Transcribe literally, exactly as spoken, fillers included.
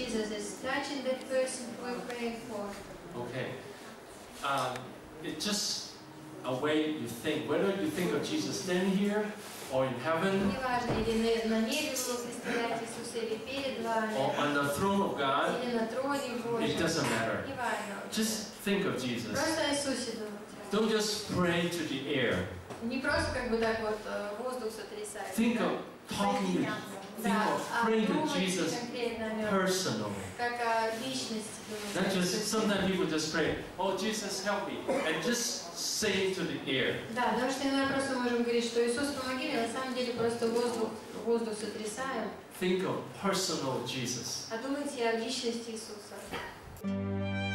Jesus is touching that person who we're praying for. Okay. Um, it's just a way you think. Whether you think of Jesus standing here or in heaven, Неважно, или на небе вы представляете Иисуса, или перед вами, or on the throne of God, или на троне Божьем. it doesn't matter. Неважно. Just think of Jesus. Просто о Иисусе думайте. Don't just pray to the air. Не просто как бы так вот воздух сотрясает. Think of talking to, think of praying to Jesus personally. Как о личности. Not just, sometimes people just pray, oh Jesus help me, and just say it to the air. Да, потому что иногда просто можем говорить, что Иисус помоги мне, на самом деле просто воздух, воздух сотрясаем. Think of personal Jesus. А думайте о личности Иисуса.